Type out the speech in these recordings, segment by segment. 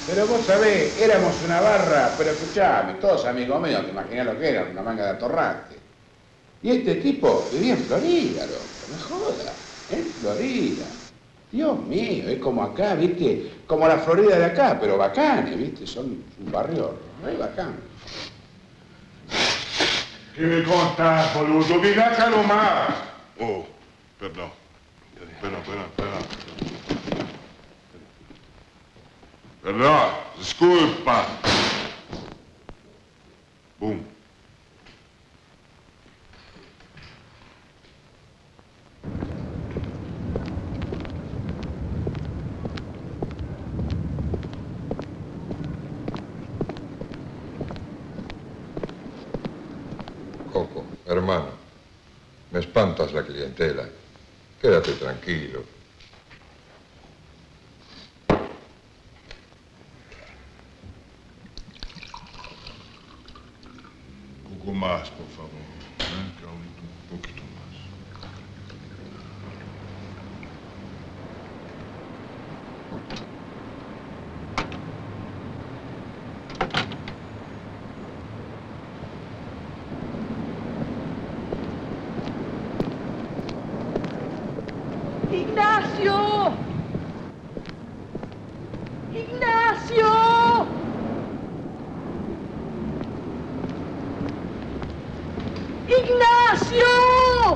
Pero vos sabés, éramos una barra, pero escuchame, todos amigos míos, te imaginás lo que era, una manga de atorrante. Y este tipo vivía en Florida, loco, no joda, en Florida. Dios mío, es como acá, viste, como la Florida de acá, pero bacanes, viste, son un barrio re bacán. ¿Qué me contás, boludo? Mirátelo más. Oh, perdón. Espera. Perdón, disculpa. Boom. Coco, hermano, me espantas la clientela. Quédate tranquilo. Un poco más, por favor. Un poquito más. ¡Ignacio! ¡Ignacio! ¡Ignacio!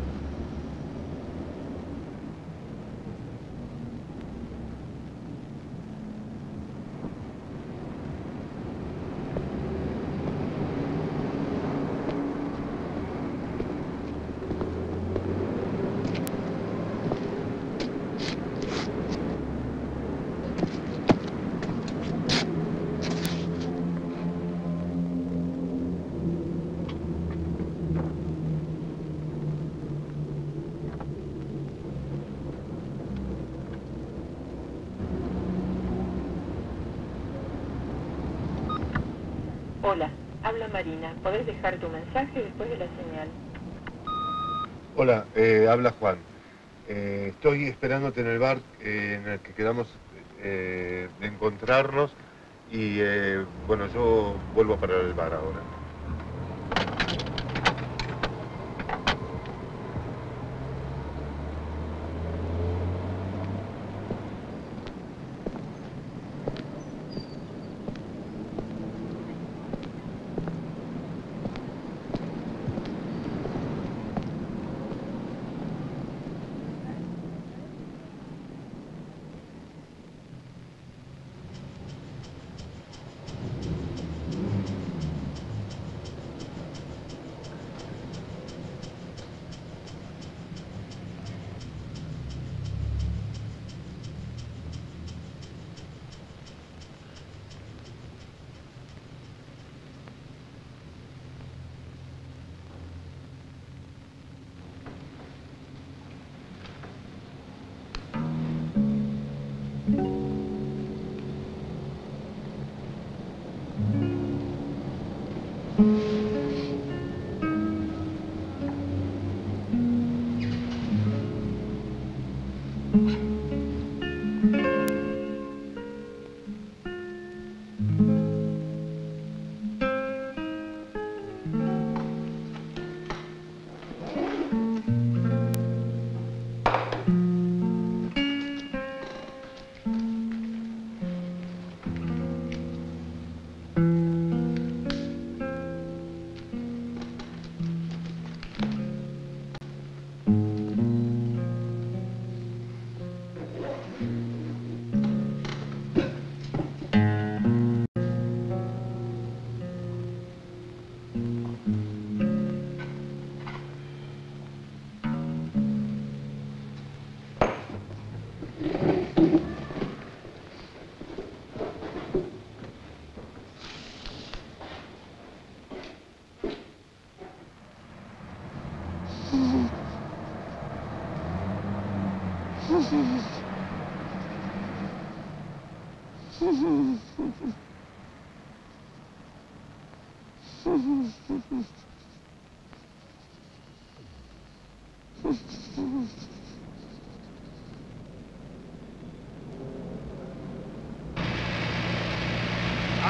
Hola, habla Marina. ¿Podés dejar tu mensaje después de la señal? Hola, habla Juan. Estoy esperándote en el bar en el que quedamos de encontrarnos y bueno, yo vuelvo para el bar ahora.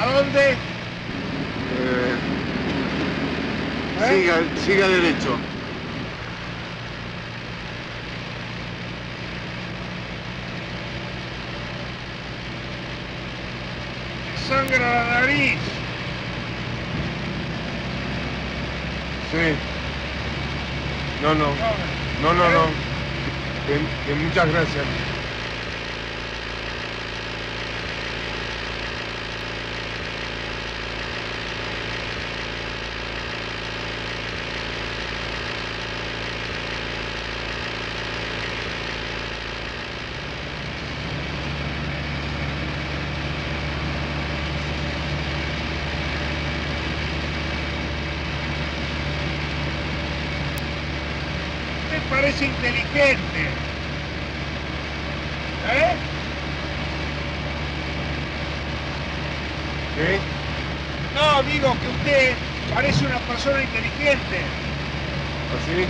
¿A dónde? Siga derecho. Sangra la nariz. Sí. No. Que muchas gracias. Parece inteligente. ¿Eh? ¿Qué? No, digo que usted parece una persona inteligente. ¿Así?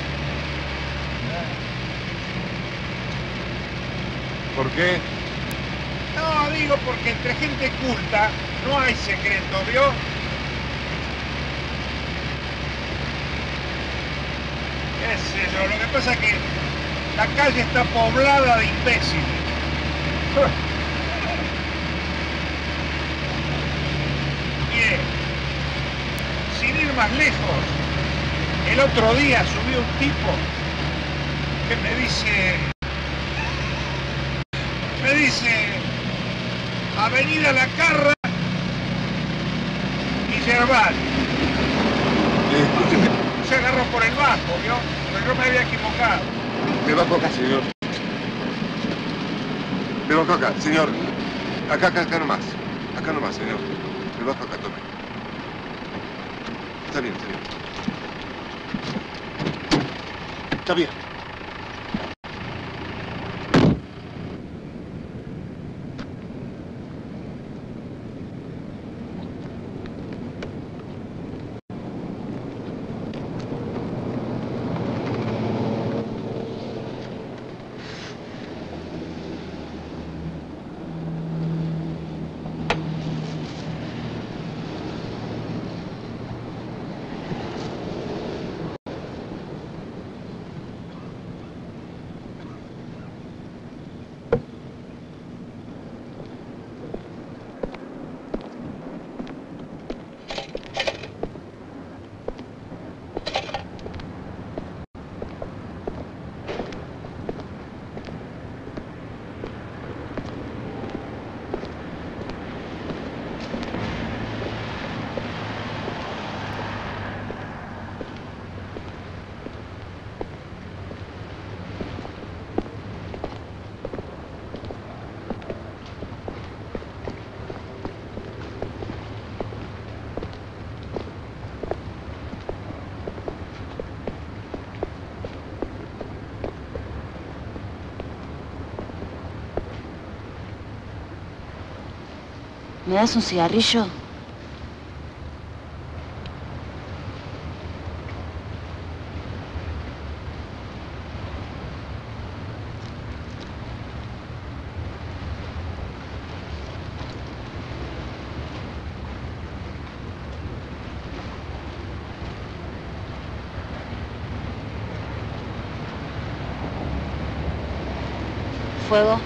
¿Por qué? No, digo porque entre gente culta no hay secreto, ¿vio? ¿Qué sé yo? Lo que pasa es que la calle está poblada de imbéciles. Bien. Sin ir más lejos, el otro día subió un tipo que me dice Avenida La Carra y Yerbal. Escúcheme. Se agarró por el bajo, ¿vio? Pero yo me había equivocado. Me bajo acá, señor. Me bajo acá, señor. Acá nomás. Acá nomás, señor. Me bajo acá, tome. Está bien, señor. Está bien. ¿Me das un cigarrillo? ¿Fuego?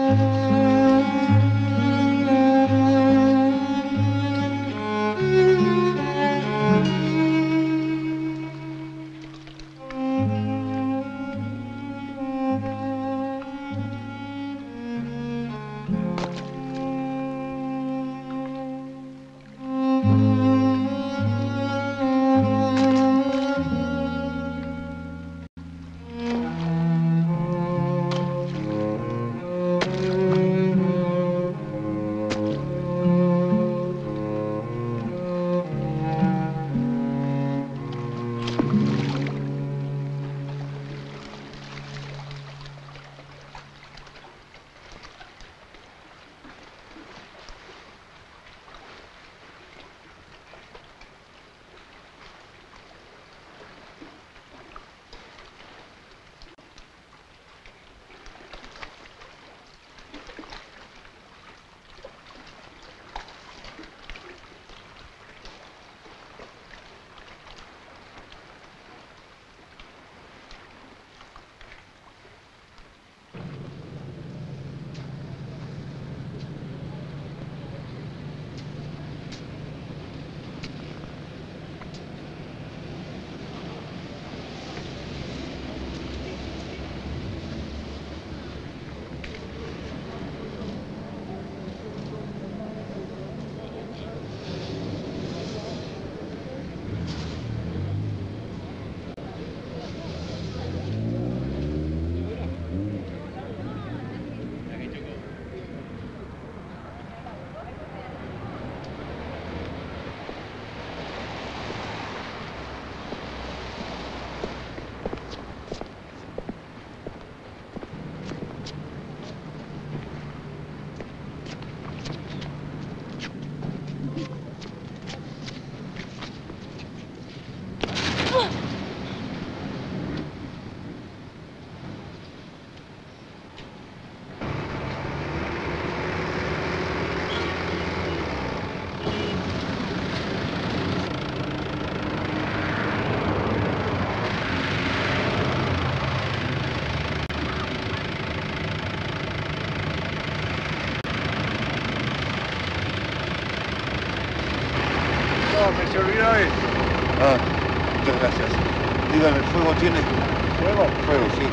Me se olvidó esto. Ah, muchas gracias. Dígame, ¿el fuego tiene? ¿Fuego? Fuego, sí.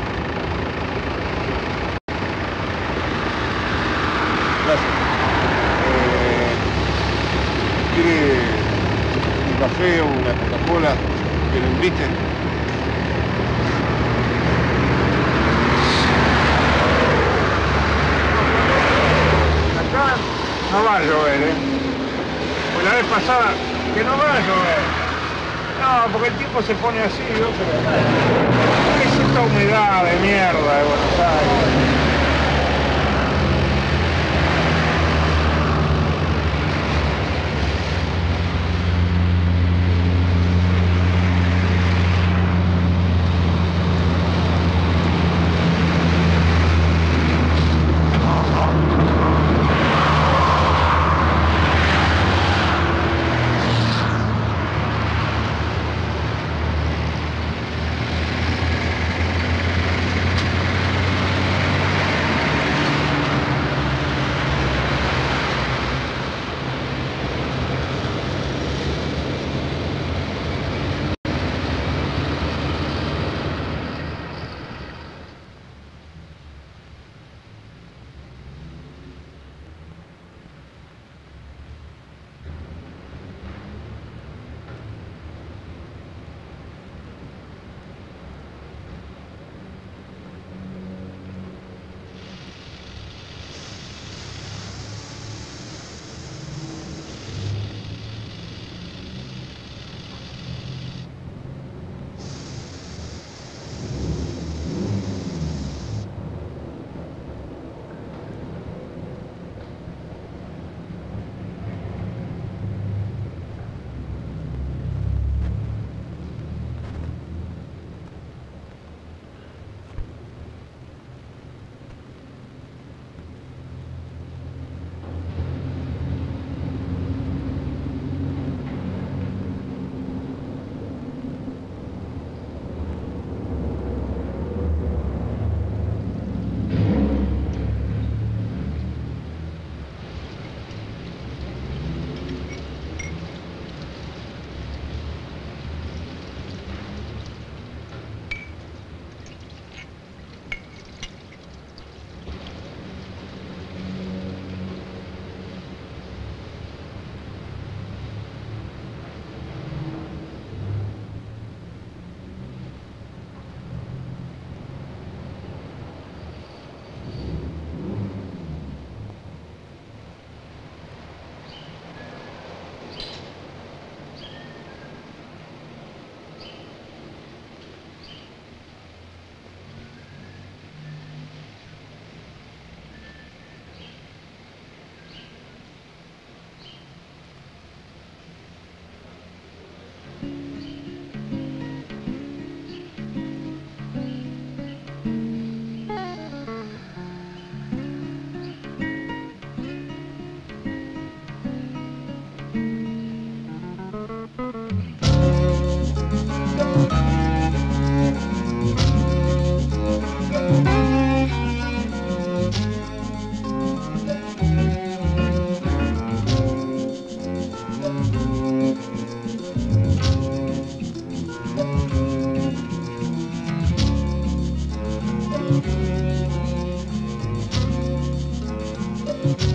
Gracias. ¿Quiere un café o una Coca-Cola que lo invite? Acá no va a llover, ¿eh? Pues la vez pasada que no va a llover. No, porque el tiempo se pone así, ¿no? Pero es esta humedad de mierda de Buenos Aires. Thank you.